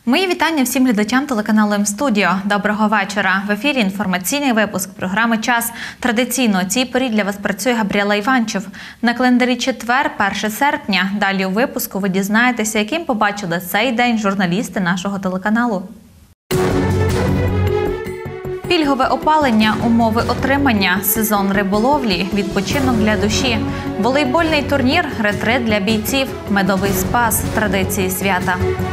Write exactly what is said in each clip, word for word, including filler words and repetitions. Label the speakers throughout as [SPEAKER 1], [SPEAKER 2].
[SPEAKER 1] Мої вітання всім глядачам телеканалу М-Студіо. Доброго вечора. В ефірі інформаційний випуск програми «Час». Традиційно у цій порі для вас працює Габріела Іванчев. На календарі четвер, перше серпня. Далі у випуску ви дізнаєтеся, яким побачили цей день журналісти нашого телеканалу. Пільгове опалення, умови отримання, сезон риболовлі, відпочинок для душі, волейбольний турнір, ретрит для бійців, медовий спас, традиції свята.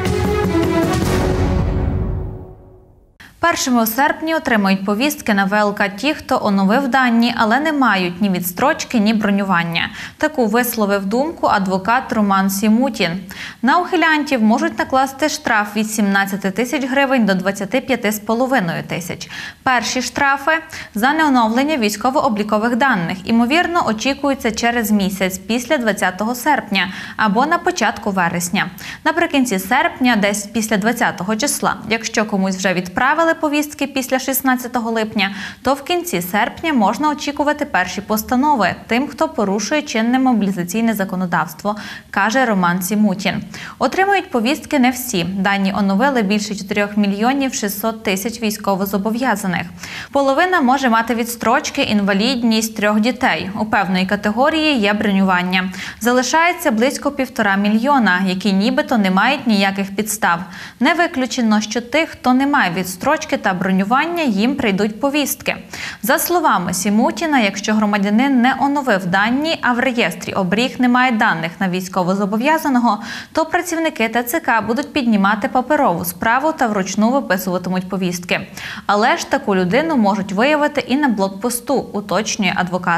[SPEAKER 1] Першими у серпні отримують повістки на ВЛК ті, хто оновив дані, але не мають ні відстрочки, ні бронювання. Таку висловив думку адвокат Роман Сімутін. На ухилянтів можуть накласти штраф від сімнадцяти тисяч гривень до двадцяти п'яти з половиною тисяч. Перші штрафи за неоновлення військово-облікових даних, імовірно, очікуються через місяць після двадцятого серпня або на початку вересня. Наприкінці серпня, десь після двадцятого числа. Якщо комусь вже відправили повістки після шістнадцятого липня, то в кінці серпня можна очікувати перші постанови тим, хто порушує чинне мобілізаційне законодавство, каже Роман Сімутін. Отримують повістки не всі. Дані оновили більше чотирьох мільйонів шістсот тисяч військовозобов'язаних. Половина може мати відстрочки, інвалідність, трьох дітей. У певної категорії є бронювання. Залишається близько півтора мільйона, які нібито не мають ніяких підстав. Не виключено, що тих, хто не має відстрочки та бронювання, їм прийдуть повістки. За словами Сімутіна, якщо громадянин не оновив дані, а в реєстрі оберіг немає даних на військовозобов'язаного, то працівники ТЦК будуть піднімати паперову справу та вручну виписуватимуть повістки. Але ж таку людину можуть виявити і на блокпосту, уточнює адвокат.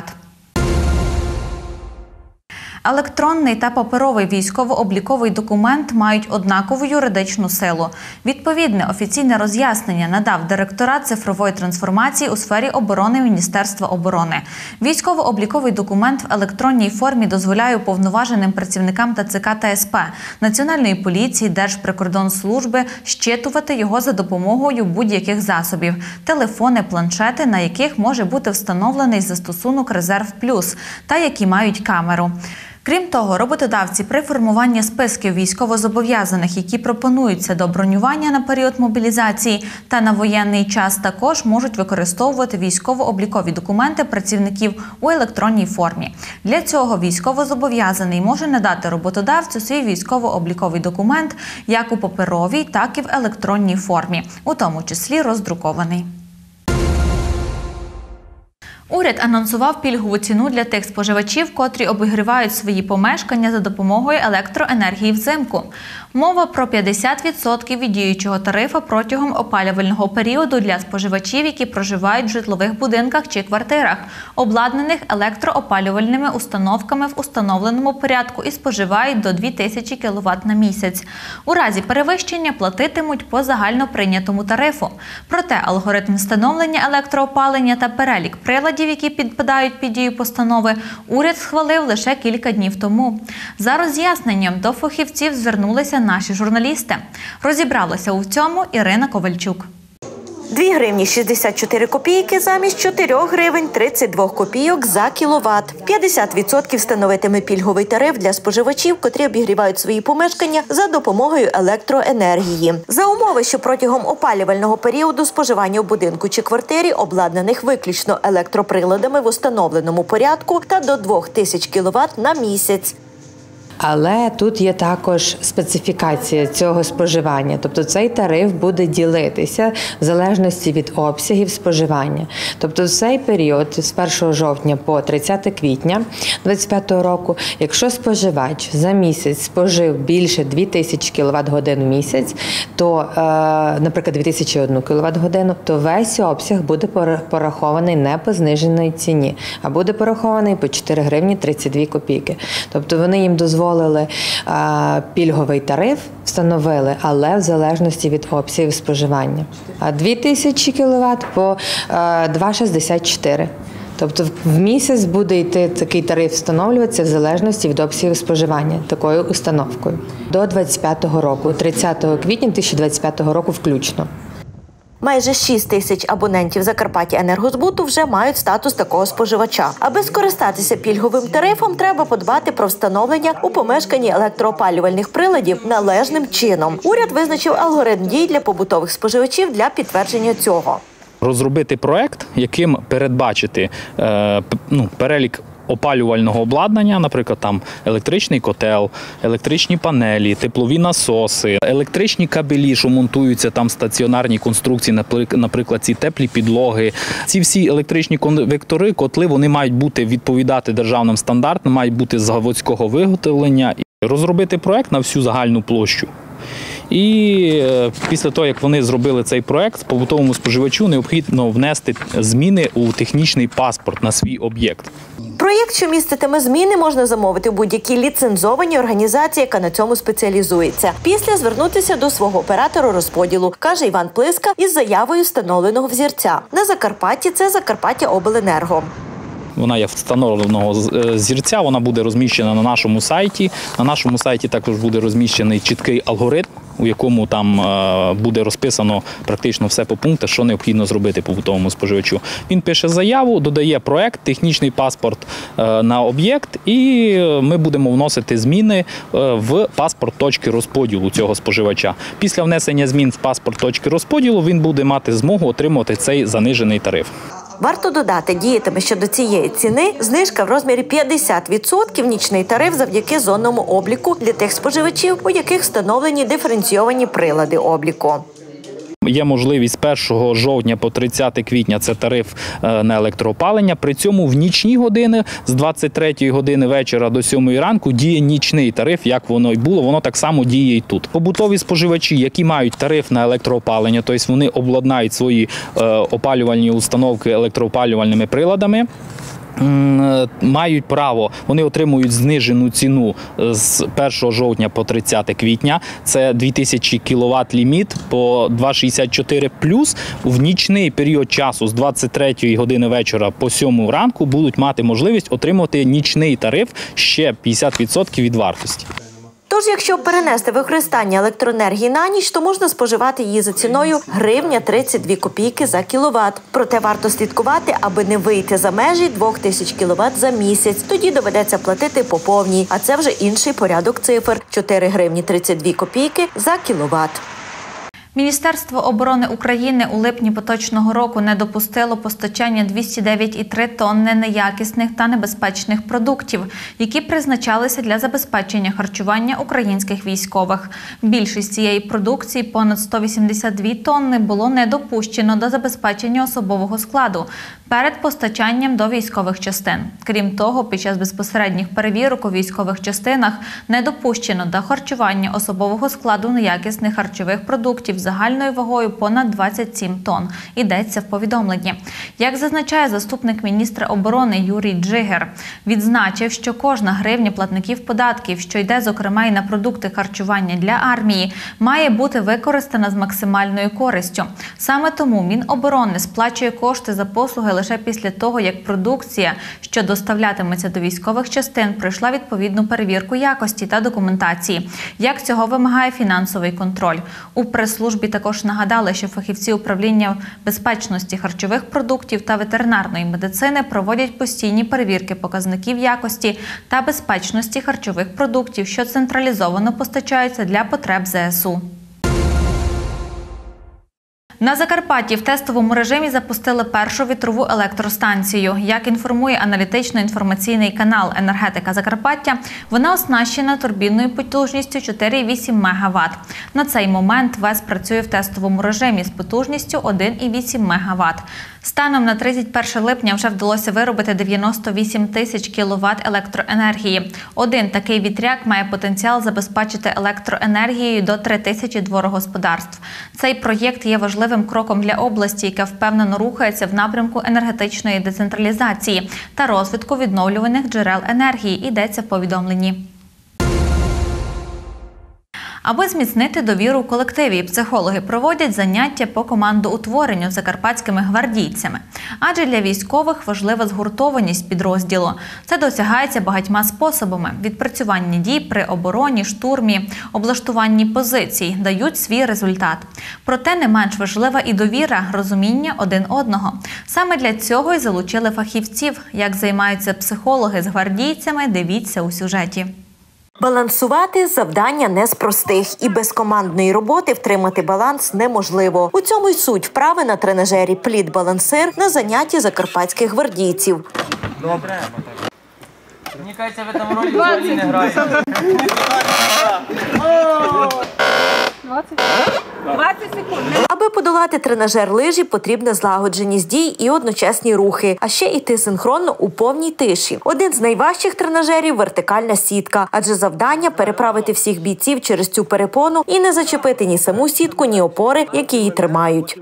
[SPEAKER 1] Електронний та паперовий військово-обліковий документ мають однакову юридичну силу. Відповідне офіційне роз'яснення надав директорат цифрової трансформації у сфері оборони Міністерства оборони. Військово-обліковий документ в електронній формі дозволяє уповноваженим працівникам ТЦК та СП, Національної поліції, Держприкордонслужби щитувати його за допомогою будь-яких засобів – телефони, планшети, на яких може бути встановлений застосунок «Резерв Плюс» та які мають камеру. Крім того, роботодавці при формуванні списків військовозобов'язаних, які пропонуються до бронювання на період мобілізації та на воєнний час, також можуть використовувати військово-облікові документи працівників у електронній формі. Для цього військовозобов'язаний може надати роботодавцю свій військово-обліковий документ як у паперовій, так і в електронній формі, у тому числі роздрукований. Уряд анонсував пільгову ціну для тих споживачів, котрі обігрівають свої помешкання за допомогою електроенергії взимку. Мова про п'ятдесят відсотків від діючого тарифу протягом опалювального періоду для споживачів, які проживають в житлових будинках чи квартирах, обладнаних електроопалювальними установками в установленому порядку і споживають до двох тисяч кіловат на місяць. У разі перевищення платитимуть по загальноприйнятому тарифу. Проте алгоритм встановлення електроопалення та перелік приладів, які підпадають під дію постанови, уряд схвалив лише кілька днів тому. За роз'ясненням до фахівців звернулися наші журналісти. Розібралася у цьому Ірина Ковальчук.
[SPEAKER 2] дві гривні шістдесят чотири копійки замість чотирьох гривень тридцять двох копійок за кіловат. п'ятдесят відсотків становитиме пільговий тариф для споживачів, котрі обігрівають свої помешкання за допомогою електроенергії. За умови, що протягом опалювального періоду споживання в будинку чи квартирі, обладнаних виключно електроприладами в установленому порядку, та до двох тисяч кіловат на місяць.
[SPEAKER 3] Але тут є також специфікація цього споживання. Тобто цей тариф буде ділитися в залежності від обсягів споживання. Тобто в цей період з першого жовтня по тридцяте квітня двадцять п'ятого року, якщо споживач за місяць спожив більше двох тисяч кіловат-годин в місяць, то, наприклад, дві тисячі одну кіловат-годину, то весь обсяг буде порахований не по зниженій ціні, а буде порахований по чотири гривні тридцять дві копійки. Тобто вони їм дозволили дозволили а, пільговий тариф, встановили, але в залежності від обсягів споживання. А дві тисячі кіловат по два шістдесят чотири. Тобто в місяць буде йти такий тариф встановлюватися в залежності від обсягів споживання такою установкою. До двадцять п'ятого року, тридцятого квітня дві тисячі двадцять п'ятого року включно.
[SPEAKER 2] Майже шість тисяч абонентів Закарпаття-Енергозбуту вже мають статус такого споживача. Аби скористатися пільговим тарифом, треба подбати про встановлення у помешканні електроопалювальних приладів належним чином. Уряд визначив алгоритм дій для побутових споживачів для підтвердження цього.
[SPEAKER 4] Розробити проект, яким передбачити е, ну, перелік опалювального обладнання, наприклад, там електричний котел, електричні панелі, теплові насоси, електричні кабелі, що монтуються там стаціонарні конструкції, наприклад, ці теплі підлоги. Ці всі електричні конвектори, котли, вони мають бути відповідати державним стандартам, мають бути з заводського виготовлення. Розробити проект на всю загальну площу. І після того, як вони зробили цей проект, побутовому споживачу необхідно внести зміни у технічний паспорт на свій об'єкт.
[SPEAKER 2] Проєкт, що міститиме зміни, можна замовити в будь-якій ліцензованій організації, яка на цьому спеціалізується. Після звернутися до свого оператора розподілу, каже Іван Плиска, із заявою встановленого взірця. На Закарпатті це Закарпаттяобленерго.
[SPEAKER 4] Вона є встановленого зірця, вона буде розміщена на нашому сайті. На нашому сайті також буде розміщений чіткий алгоритм, у якому там буде розписано практично все по пунктах, що необхідно зробити побутовому споживачу. Він пише заяву, додає проект, технічний паспорт на об'єкт, і ми будемо вносити зміни в паспорт точки розподілу цього споживача. Після внесення змін в паспорт точки розподілу він буде мати змогу отримати цей занижений тариф.
[SPEAKER 2] Варто додати, діятиме щодо цієї ціни знижка в розмірі п'ятдесят відсотків нічний тариф завдяки зонному обліку для тих споживачів, у яких встановлені диференційовані прилади обліку.
[SPEAKER 4] Є можливість з першого жовтня по тридцяте квітня – це тариф на електроопалення. При цьому в нічні години з двадцять третьої години вечора до сьомої ранку діє нічний тариф, як воно і було, воно так само діє і тут. Побутові споживачі, які мають тариф на електроопалення, тобто вони обладнають свої опалювальні установки електроопалювальними приладами, мають право, вони отримують знижену ціну з першого жовтня по тридцяте квітня. Це дві тисячі кіловат ліміт по два шістдесят чотири плюс. В нічний період часу з двадцять третьої години вечора по сьому ранку будуть мати можливість отримати нічний тариф ще п'ятдесят відсотків від вартості.
[SPEAKER 2] Тож, якщо перенести використання електроенергії на ніч, то можна споживати її за ціною гривня тридцять дві копійки за кіловат. Проте варто слідкувати, аби не вийти за межі двох тисяч кіловат за місяць. Тоді доведеться платити по повній, а це вже інший порядок цифр – чотири гривні тридцять дві копійки за кіловат.
[SPEAKER 1] Міністерство оборони України у липні поточного року не допустило постачання двісті дев'ять цілих три тонни неякісних та небезпечних продуктів, які призначалися для забезпечення харчування українських військових. Більшість цієї продукції, понад сто вісімдесят дві тонни, було не допущено до забезпечення особового складу перед постачанням до військових частин. Крім того, під час безпосередніх перевірок у військових частинах не допущено до харчування особового складу неякісних харчових продуктів загальною вагою понад двадцять сім тонн. Йдеться в повідомленні. Як зазначає заступник міністра оборони Юрій Джигер, відзначив, що кожна гривня платників податків, що йде, зокрема, і на продукти харчування для армії, має бути використана з максимальною користю. Саме тому Міноборони сплачує кошти за послуги лише після того, як продукція, що доставлятиметься до військових частин, пройшла відповідну перевірку якості та документації. Як цього вимагає фінансовий контроль. У прес-службі також нагадали, що фахівці управління безпечності харчових продуктів та ветеринарної медицини проводять постійні перевірки показників якості та безпечності харчових продуктів, що централізовано постачаються для потреб зе ес у. На Закарпатті в тестовому режимі запустили першу вітрову електростанцію. Як інформує аналітично-інформаційний канал «Енергетика Закарпаття», вона оснащена турбінною потужністю чотири цілих вісім мегаватт. На цей момент ВЕС працює в тестовому режимі з потужністю один цілих вісім мегаватт. Станом на тридцять перше липня вже вдалося виробити дев'яносто вісім тисяч кіловат електроенергії. Один такий вітряк має потенціал забезпечити електроенергією до три тисячі дворогосподарств. Цей проєкт є важливим кроком для області, яка впевнено рухається в напрямку енергетичної децентралізації та розвитку відновлюваних джерел енергії, йдеться в повідомленні. Аби зміцнити довіру в колективі, психологи проводять заняття по командоутворенню з закарпатськими гвардійцями. Адже для військових важлива згуртованість підрозділу. Це досягається багатьма способами. Відпрацювання дій при обороні, штурмі, облаштуванні позицій дають свій результат. Проте не менш важлива і довіра, розуміння один одного. Саме для цього й залучили фахівців. Як займаються психологи з гвардійцями, дивіться у сюжеті.
[SPEAKER 2] Балансувати – завдання не з простих. І без командної роботи втримати баланс неможливо. У цьому й суть вправи на тренажері «Плід-балансир» на занятті закарпатських гвардійців.
[SPEAKER 5] Добре. Мені кажеться, ви там ролі взагалі не граєте.
[SPEAKER 6] двадцять секунд.
[SPEAKER 2] Аби подолати тренажер лижі, потрібна злагодженість дій і одночасні рухи, а ще йти синхронно у повній тиші. Один з найважчих тренажерів – вертикальна сітка, адже завдання – переправити всіх бійців через цю перепону і не зачепити ні саму сітку, ні опори, які її тримають.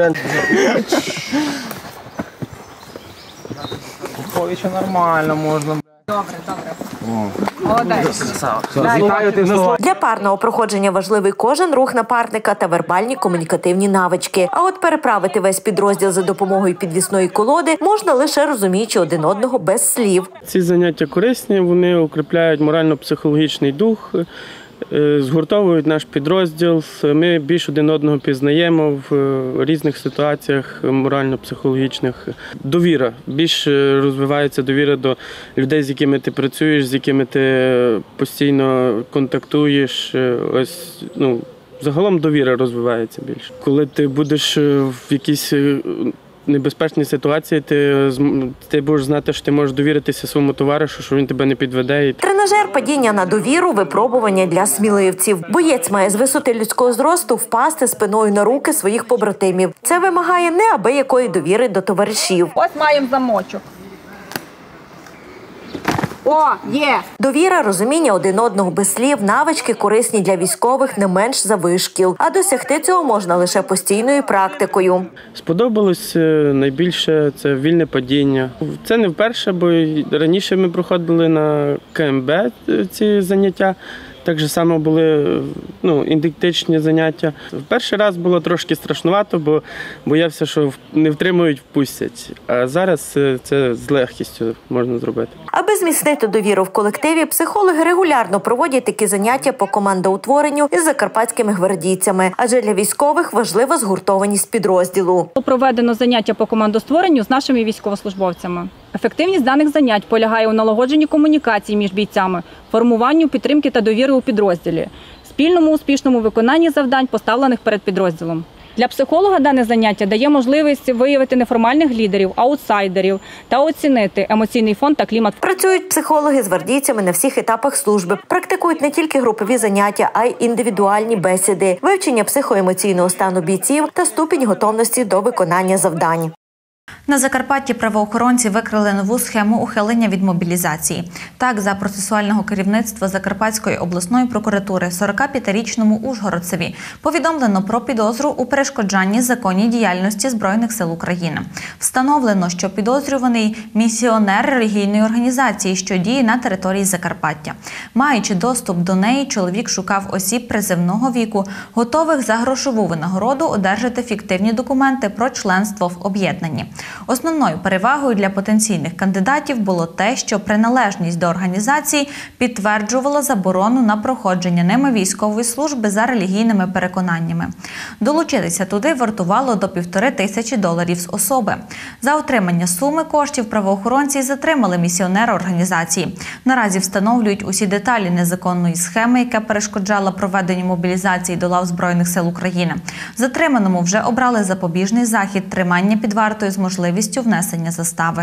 [SPEAKER 5] Повіче нормально можна.
[SPEAKER 6] Добре, добре. Молодець.
[SPEAKER 2] Для парного проходження важливий кожен рух напарника та вербальні комунікативні навички. А от переправити весь підрозділ за допомогою підвісної колоди можна лише розуміючи один одного без слів.
[SPEAKER 7] Ці заняття корисні, вони укріпляють морально-психологічний дух, згуртовують наш підрозділ. Ми більш один одного пізнаємо в різних ситуаціях морально-психологічних. Довіра. Більш розвивається довіра до людей, з якими ти працюєш, з якими ти постійно контактуєш. Ось, ну, загалом довіра розвивається більше. Коли ти будеш в якійсь небезпечній ситуації, ти, ти будеш знати, що ти можеш довіритися своєму товаришу, що він тебе не підведе.
[SPEAKER 2] Тренажер падіння на довіру – випробування для сміливців. Боєць має з висоти людського зросту впасти спиною на руки своїх побратимів. Це вимагає неабиякої довіри до товаришів.
[SPEAKER 6] Ось маємо замочок. О, є!
[SPEAKER 2] Довіра, розуміння один одного без слів, навички корисні для військових не менш за вишкіл. А досягти цього можна лише постійною практикою.
[SPEAKER 7] Сподобалось найбільше це вільне падіння. Це не вперше, бо раніше ми проходили на ка ем бе ці заняття. Так же само були ну, ідентичні заняття. В перший раз було трошки страшнувато, бо боявся, що не втримують, впустять. А зараз це з легкістю можна зробити.
[SPEAKER 2] Аби зміцнити довіру в колективі, психологи регулярно проводять такі заняття по командоутворенню із закарпатськими гвардійцями. Адже для військових важлива згуртованість підрозділу.
[SPEAKER 8] Проведено заняття по командостворенню з нашими військовослужбовцями. Ефективність даних занять полягає у налагодженні комунікації між бійцями, формуванню підтримки та довіри у підрозділі, спільному успішному виконанні завдань, поставлених перед підрозділом. Для психолога дане заняття дає можливість виявити неформальних лідерів, аутсайдерів та оцінити емоційний фон та клімат.
[SPEAKER 2] Працюють психологи з гвардійцями на всіх етапах служби. Практикують не тільки групові заняття, а й індивідуальні бесіди, вивчення психоемоційного стану бійців та ступінь готовності до виконання завдань.
[SPEAKER 1] На Закарпатті правоохоронці викрили нову схему ухилення від мобілізації. Так, за процесуального керівництва Закарпатської обласної прокуратури сорокап'ятирічному ужгородцеві повідомлено про підозру у перешкоджанні законній діяльності Збройних сил України. Встановлено, що підозрюваний – місіонер релігійної організації, що діє на території Закарпаття. Маючи доступ до неї, чоловік шукав осіб призивного віку, готових за грошову винагороду одержати фіктивні документи про членство в об'єднанні. Основною перевагою для потенційних кандидатів було те, що приналежність до організації підтверджувала заборону на проходження ними військової служби за релігійними переконаннями. Долучитися туди вартувало до півтори тисячі доларів з особи. За отримання суми коштів правоохоронці затримали місіонера організації. Наразі встановлюють усі деталі незаконної схеми, яка перешкоджала проведенню мобілізації до лав Збройних сил України. Затриманому вже обрали запобіжний захід – тримання під вартою з можливістю внесення застави.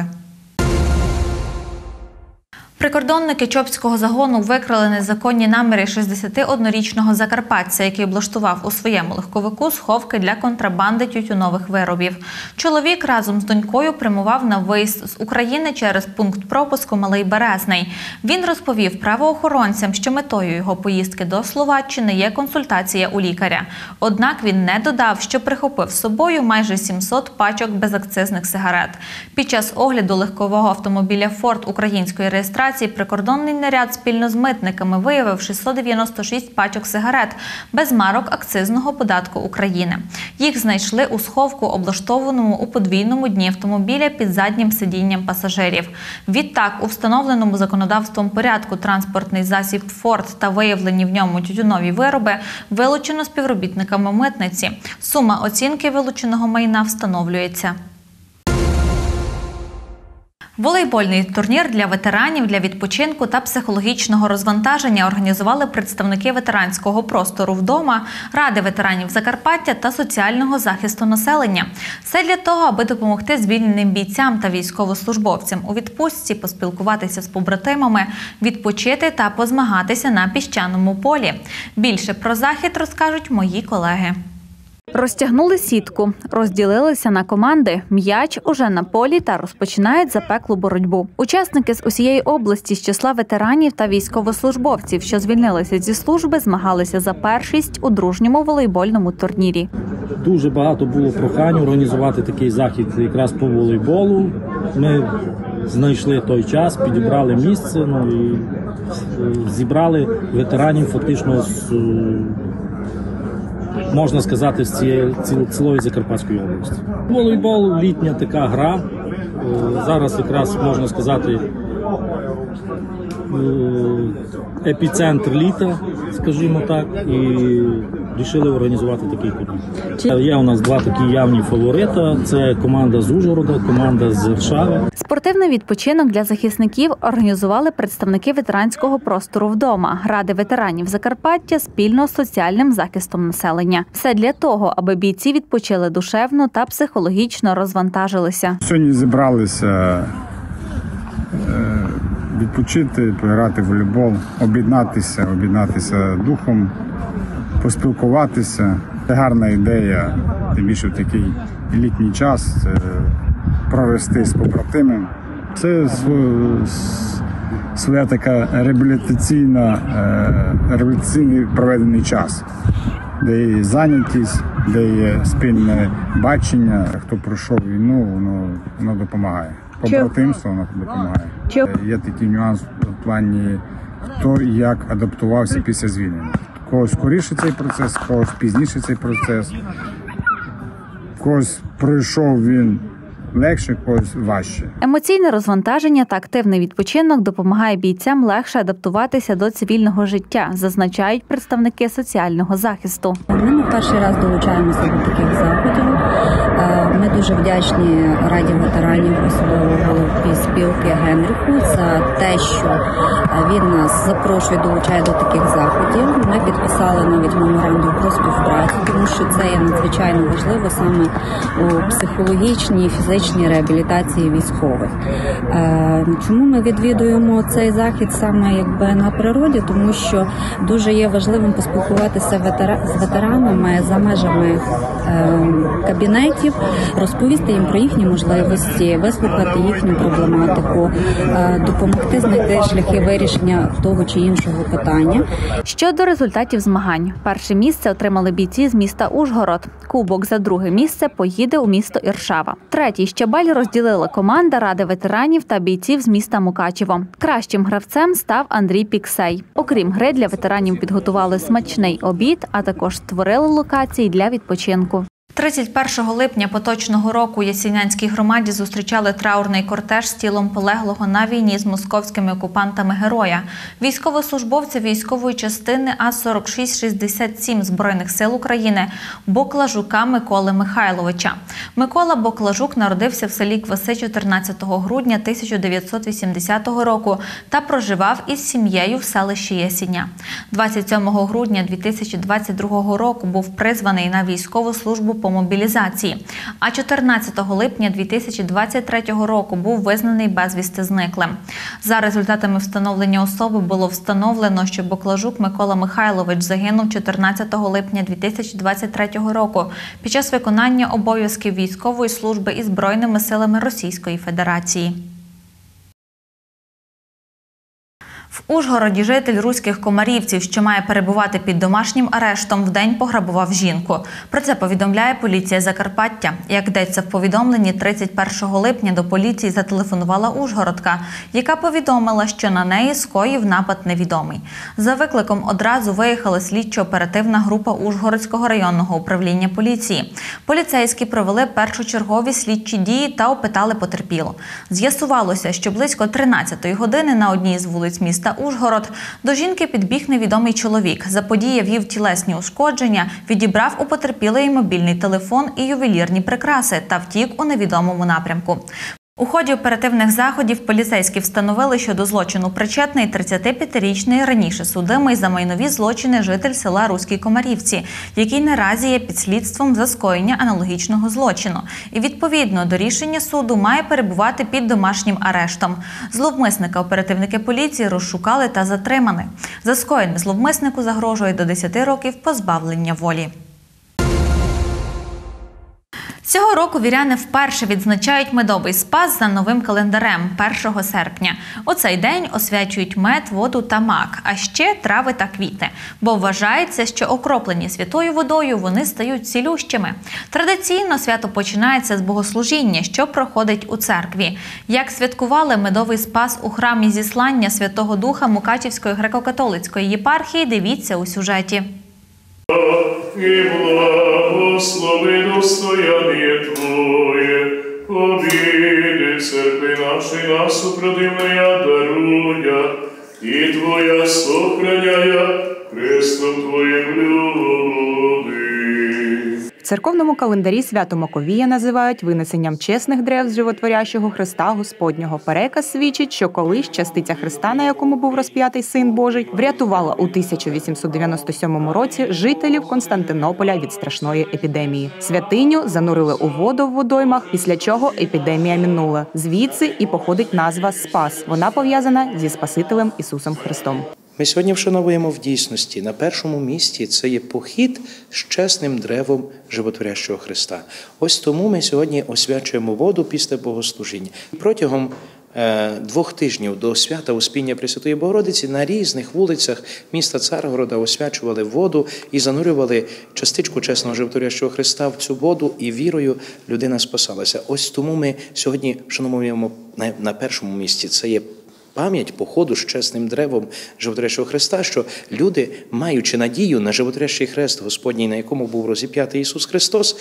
[SPEAKER 1] Прикордонники Чопського загону викрили незаконні наміри шістдесятиоднорічного закарпатця, який облаштував у своєму легковику сховки для контрабанди тютюнових виробів. Чоловік разом з донькою прямував на виїзд з України через пункт пропуску Малий Березний. Він розповів правоохоронцям, що метою його поїздки до Словаччини є консультація у лікаря. Однак він не додав, що прихопив з собою майже сімсот пачок безакцизних сигарет. Під час огляду легкового автомобіля «Форд» української реєстрації операції прикордонний наряд спільно з митниками виявив шістсот дев'яносто шість пачок сигарет без марок акцизного податку України. Їх знайшли у сховку, облаштованому у подвійному дні автомобіля під заднім сидінням пасажирів. Відтак, у встановленому законодавством порядку транспортний засіб «Форд» та виявлені в ньому тютюнові вироби вилучено співробітниками митниці. Сума оцінки вилученого майна встановлюється. Волейбольний турнір для ветеранів для відпочинку та психологічного розвантаження організували представники ветеранського простору «Вдома», Ради ветеранів Закарпаття та соціального захисту населення. Все для того, аби допомогти звільненим бійцям та військовослужбовцям у відпустці, поспілкуватися з побратимами, відпочити та позмагатися на піщаному полі. Більше про захід розкажуть мої колеги.
[SPEAKER 9] Розтягнули сітку, розділилися на команди, м'яч уже на полі та розпочинають запеклу боротьбу. Учасники з усієї області з числа ветеранів та військовослужбовців, що звільнилися зі служби, змагалися за першість у дружньому волейбольному турнірі.
[SPEAKER 10] Дуже багато було прохань організувати такий захід якраз по волейболу. Ми знайшли той час, підібрали місце, ну і зібрали ветеранів фактично з, можна сказати, з цієї цілої Закарпатської області. Волейбол – літня така гра. Зараз якраз, можна сказати, епіцентр літа, скажімо так, і вирішили організувати такий турнір. Є у нас два такі явні фаворити. Це команда з Ужгорода, команда з Варшави.
[SPEAKER 9] Спортивний відпочинок для захисників організували представники ветеранського простору «Вдома», Ради ветеранів Закарпаття спільно з соціальним захистом населення. Все для того, аби бійці відпочили душевно та психологічно розвантажилися.
[SPEAKER 11] Сьогодні зібралися відпочити, пограти в волейбол, об'єднатися, об'єднатися духом, поспілкуватися. Це гарна ідея, тим більше в такий літній час, провести з побратимом. Це своя така реабілітаційна, реабілітаційний проведений час, де є зайнятість, де є спільне бачення. Хто пройшов війну, воно, воно допомагає. Побратимство воно допомагає. Є такий нюанс в плані, хто і як адаптувався після звільнення. Когось скоріше цей процес, когось пізніше цей процес. Когось пройшов він легше, когось важче.
[SPEAKER 9] Емоційне розвантаження та активний відпочинок допомагає бійцям легше адаптуватися до цивільного життя, зазначають представники соціального захисту.
[SPEAKER 12] Ми не перший раз долучаємося до таких заходів. Ми дуже вдячні Раді ветеранів, особливо голові спілки Генріху, за те, що він нас запрошує, долучає до таких заходів. Ми підписали навіть меморандум про співпрацю, тому що це є надзвичайно важливо саме у психологічній і фізичній реабілітації військових. Чому ми відвідуємо цей захід саме якби на природі? Тому що дуже є важливим поспілкуватися з ветеранами за межами кабінетів, розповісти їм про їхні можливості, вислухати їхню проблематику, допомогти знайти шляхи вирішення того чи іншого питання.
[SPEAKER 9] Щодо результатів змагань. Перше місце отримали бійці з міста Ужгород. Кубок за друге місце поїде у місто Іршава. Третій щабель розділила команда Ради ветеранів та бійців з міста Мукачево. Кращим гравцем став Андрій Піксей. Окрім гри, для ветеранів підготували смачний обід, а також створили локації для відпочинку.
[SPEAKER 1] тридцять першого липня поточного року у Ясінянській громаді зустрічали траурний кортеж з тілом полеглого на війні з московськими окупантами героя, військовослужбовця військової частини А сорок шість шістдесят сім Збройних сил України Боклажука Миколи Михайловича. Микола Боклажук народився в селі Кваси чотирнадцятого грудня тисяча дев'ятсот вісімдесятого року та проживав із сім'єю в селищі Ясіня. двадцять сьомого грудня дві тисячі двадцять другого року був призваний на військову службу по мобілізації, а чотирнадцятого липня дві тисячі двадцять третього року був визнаний безвісти зниклим. За результатами встановлення особи було встановлено, що Боклажук Микола Михайлович загинув чотирнадцятого липня дві тисячі двадцять третього року під час виконання обов'язків військової служби із Збройними силами Російської Федерації. В В Ужгороді житель Руських Комарівців, що має перебувати під домашнім арештом, вдень пограбував жінку. Про це повідомляє поліція Закарпаття. Як йдеться в повідомленні, тридцять першого липня до поліції зателефонувала ужгородка, яка повідомила, що на неї скоїв напад невідомий. За викликом одразу виїхала слідчо-оперативна група Ужгородського районного управління поліції. Поліцейські провели першочергові слідчі дії та опитали потерпілу. З'ясувалося, що близько тринадцятої години на одній з вулиць міста Ужгород до жінки підбіг невідомий чоловік. Заподіяв їй тілесні ушкодження, відібрав у потерпілої мобільний телефон і ювелірні прикраси та втік у невідомому напрямку. У ході оперативних заходів поліцейські встановили, що до злочину причетний тридцятип'ятирічний раніше судимий за майнові злочини житель села Руські Комарівці, який наразі є під слідством за скоєння аналогічного злочину. І відповідно до рішення суду має перебувати під домашнім арештом. Зловмисника оперативники поліції розшукали та затримали. За скоєне зловмиснику загрожує до десяти років позбавлення волі. Цього року віряни вперше відзначають медовий спас за новим календарем – першого серпня. У цей день освячують мед, воду та мак, а ще трави та квіти. Бо вважається, що окроплені святою водою вони стають цілющими. Традиційно свято починається з богослужіння, що проходить у церкві. Як святкували медовий спас у храмі Зіслання Святого Духа Мукачівської греко-католицької єпархії, дивіться у сюжеті.
[SPEAKER 13] И благослови достояние Твое, обиды церкви нашей нас упродивная даруя, и Твоя сохраняя крестом Твоим люди.
[SPEAKER 14] В церковному календарі свято Маковія називають винесенням чесних древ з животворящого Христа Господнього. Переказ свідчить, що колись частиця Христа, на якому був розп'ятий Син Божий, врятувала у тисяча вісімсот дев'яносто сьомому році жителів Константинополя від страшної епідемії. Святиню занурили у воду в водоймах, після чого епідемія минула. Звідси і походить назва «Спас». Вона пов'язана зі Спасителем Ісусом Христом.
[SPEAKER 15] Ми сьогодні вшановуємо в дійсності. На першому місці це є похід з чесним древом животворящого Христа. Ось тому ми сьогодні освячуємо воду після богослужіння. Протягом е, двох тижнів до свята Успіння Пресвятої Богородиці на різних вулицях міста Царгорода освячували воду і занурювали частичку чесного животворящого Христа в цю воду, і вірою людина спасалася. Ось тому ми сьогодні вшановуємо на, на першому місці. Це є пам'ять походу з чесним древом животворящого Христа, що люди, маючи надію на животворящий хрест Господній, на якому був розіп'ятий Ісус Христос,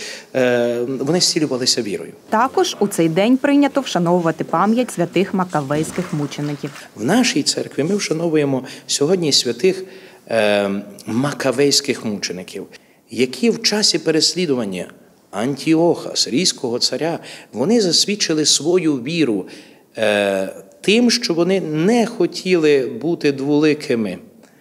[SPEAKER 15] вони зцілювалися вірою.
[SPEAKER 14] Також у цей день прийнято вшановувати пам'ять святих макавейських мучеників.
[SPEAKER 15] В нашій церкві ми вшановуємо сьогодні святих е, макавейських мучеників, які в часі переслідування Антіоха, сирійського царя, вони засвідчили свою віру е, тим, що вони не хотіли бути дволикими,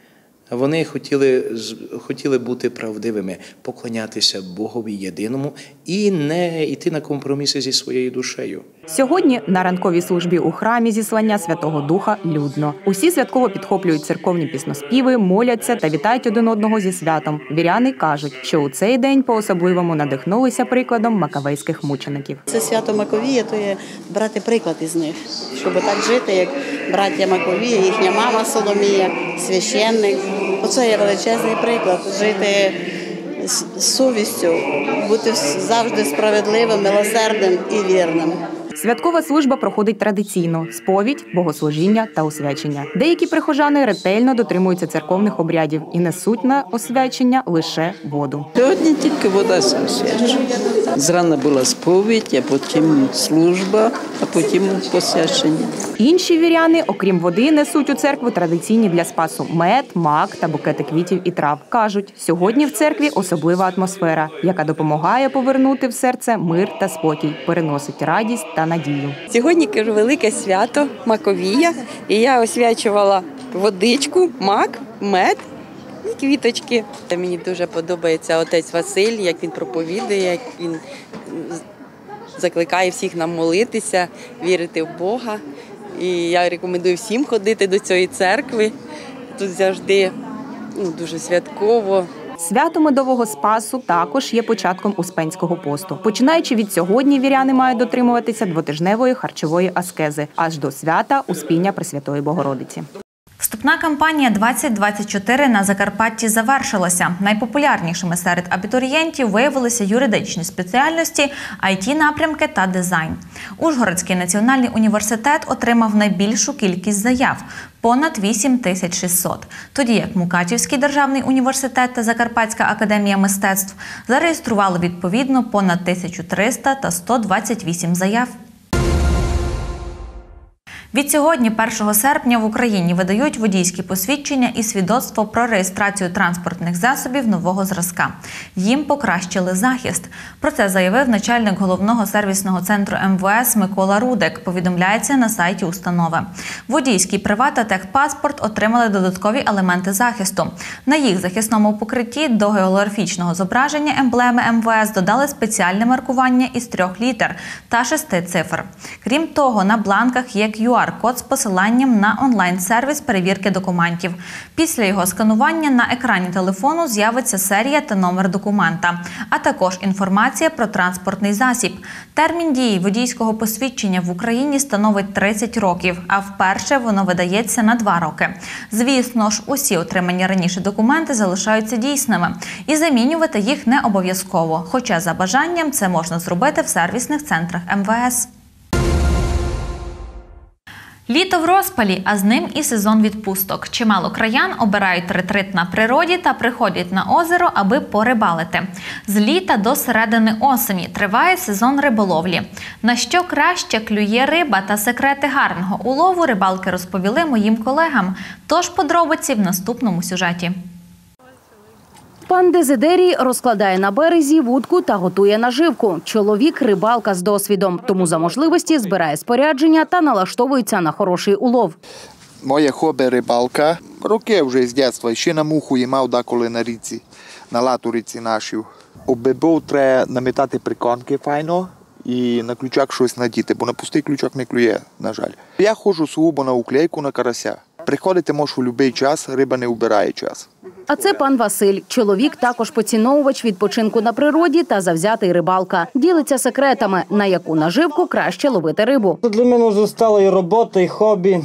[SPEAKER 15] а вони хотіли, хотіли бути правдивими, поклонятися Богові єдиному і не йти на компроміси зі своєю душею.
[SPEAKER 14] Сьогодні на ранковій службі у храмі Зіслання Святого Духа людно. Усі святково підхоплюють церковні пісноспіви, моляться та вітають один одного зі святом. Віряни кажуть, що у цей день по-особливому надихнулися прикладом макавейських мучеників.
[SPEAKER 16] Це свято Маковія, то є брати приклад із них, щоб так жити, як браття Маковія, їхня мама Соломія, священник. Оце є величезний приклад – жити з совістю, бути завжди справедливим, милосердним і вірним.
[SPEAKER 14] Святкова служба проходить традиційно – сповідь, богослужіння та освячення. Деякі прихожани ретельно дотримуються церковних обрядів і несуть на освячення лише воду.
[SPEAKER 17] Сьогодні тільки вода освячує. Зрана була сповідь, а потім служба, а потім посвячення.
[SPEAKER 14] Інші віряни, окрім води, несуть у церкву традиційні для спасу мед, мак та букети квітів і трав. Кажуть, сьогодні в церкві особлива атмосфера, яка допомагає повернути в серце мир та спокій, переносить радість та надію.
[SPEAKER 18] Сьогодні, кажу, велике свято Маковія, і я освячувала водичку, мак, мед і квіточки. Мені дуже подобається отець Василь, як він проповідує, як він закликає всіх нам молитися, вірити в Бога. І я рекомендую всім ходити до цієї церкви. Тут завжди ну, дуже святково.
[SPEAKER 14] Свято Медового Спасу також є початком Успенського посту. Починаючи від сьогодні, віряни мають дотримуватися двотижневої харчової аскези, аж до свята Успіння Пресвятої Богородиці.
[SPEAKER 1] Вступна кампанія двадцять двадцять чотири на Закарпатті завершилася. Найпопулярнішими серед абітурієнтів виявилися юридичні спеціальності, ай ті-напрямки та дизайн. Ужгородський національний університет отримав найбільшу кількість заяв – понад вісім тисяч шістсот. Тоді як Мукачівський державний університет та Закарпатська академія мистецтв зареєстрували відповідно понад тисячу триста та сто двадцять вісім заяв. Відсьогодні, першого серпня, в Україні видають водійські посвідчення і свідоцтво про реєстрацію транспортних засобів нового зразка. Їм покращили захист. Про це заявив начальник головного сервісного центру ем ве ес Микола Рудик, повідомляється на сайті установи. Водійський приват та техпаспорт отримали додаткові елементи захисту. На їх захисному покритті до географічного зображення емблеми ем ве ес додали спеціальне маркування із трьох літер та шести цифр. Крім того, на бланках є кю ар-код з посиланням на онлайн-сервіс перевірки документів. Після його сканування на екрані телефону з'явиться серія та номер документа, а також інформація про транспортний засіб. Термін дії водійського посвідчення в Україні становить тридцять років, а вперше воно видається на два роки. Звісно ж, усі отримані раніше документи залишаються дійсними, і замінювати їх не обов'язково, хоча за бажанням це можна зробити в сервісних центрах ем ве ес. Літо в розпалі, а з ним і сезон відпусток. Чимало краян обирають ретрит на природі та приходять на озеро, аби порибалити. З літа до середини осені триває сезон риболовлі. На що краще клює риба та секрети гарного улову рибалки розповіли моїм колегам. Тож подробиці в наступному сюжеті.
[SPEAKER 19] Пан Дезидерій розкладає на березі вудку та готує наживку. Чоловік – рибалка з досвідом, тому за можливості збирає спорядження та налаштовується на хороший улов.
[SPEAKER 20] Моє хобі – рибалка. Роки вже з дитинства. Ще на муху і мав деколи на ріці, на латуриці нашій. Обибов треба намітати прикормки файно і на ключак щось надіти, бо на пустий ключак не клює, на жаль. Я ходжу сугубо на уклейку, на карася. Приходити можеш у будь-який час, риба не вбирає час.
[SPEAKER 19] А це пан Василь. Чоловік також поціновувач відпочинку на природі та завзятий рибалка. Ділиться секретами, на яку наживку краще ловити рибу.
[SPEAKER 21] Для мене вже стало і робота, і хобі.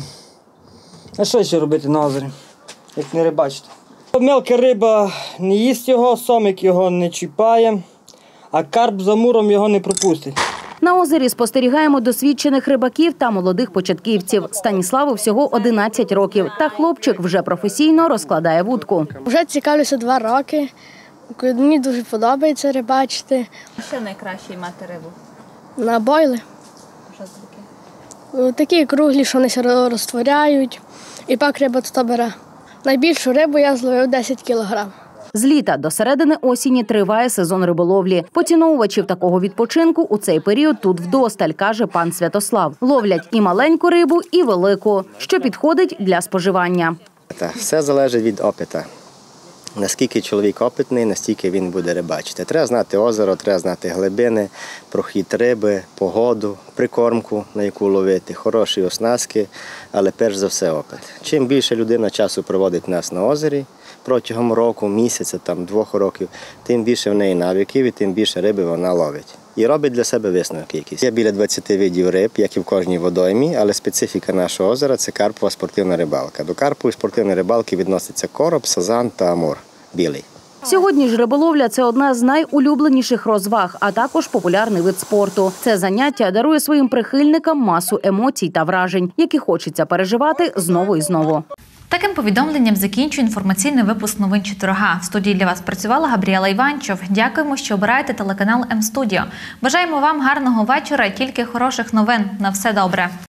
[SPEAKER 21] А що ще робити на озері, як не рибачити? Мелка риба не їсть його, сомик його не чіпає, а карп за муром його не пропустить.
[SPEAKER 19] На озері спостерігаємо досвідчених рибаків та молодих початківців. Станіславу всього одинадцять років, та хлопчик вже професійно розкладає вудку.
[SPEAKER 22] Вже цікавлюся два роки. Мені дуже подобається рибачити.
[SPEAKER 1] Що найкраще мати рибу?
[SPEAKER 22] На бойли.
[SPEAKER 1] Що це таке?
[SPEAKER 22] Такі круглі, що не розтворяють. І пак риба тут бере. Найбільшу рибу я зловив десять кілограм.
[SPEAKER 19] З літа до середини осені триває сезон риболовлі. Поціновувачів такого відпочинку у цей період тут вдосталь, каже пан Святослав. Ловлять і маленьку рибу, і велику, що підходить для споживання.
[SPEAKER 23] Все залежить від опиту. Наскільки чоловік опитний, настільки він буде рибачити. Треба знати озеро, треба знати глибини, прохід риби, погоду, прикормку, на яку ловити, хороші оснастки, але перш за все опит. Чим більше людина часу проводить у нас на озері, протягом року, місяця, там, двох років, тим більше в неї навиків і тим більше риби вона ловить. І робить для себе висновок якийсь. Є біля двадцяти видів риб, як і в кожній водоймі, але специфіка нашого озера – це карпова спортивна рибалка. До карпової спортивної рибалки відноситься короб, сазан та амур білий.
[SPEAKER 19] Сьогодні ж риболовля – це одна з найулюбленіших розваг, а також популярний вид спорту. Це заняття дарує своїм прихильникам масу емоцій та вражень, які хочеться переживати знову і знову.
[SPEAKER 1] Таким повідомленням закінчую інформаційний випуск новин чотири-га. В студії для вас працювала Габріела Іванчов. Дякуємо, що обираєте телеканал М-Студіо. Бажаємо вам гарного вечора і тільки хороших новин. На все добре.